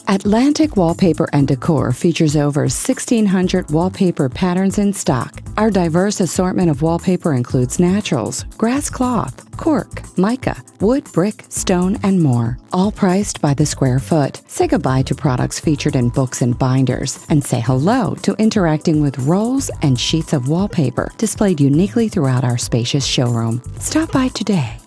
Atlantic Wallpaper and Decor features over 1,600 wallpaper patterns in stock. Our diverse assortment of wallpaper includes naturals, grass cloth, cork, mica, wood, brick, stone, and more. All priced by the square foot. Say goodbye to products featured in books and binders, and say hello to interacting with rolls and sheets of wallpaper displayed uniquely throughout our spacious showroom. Stop by today.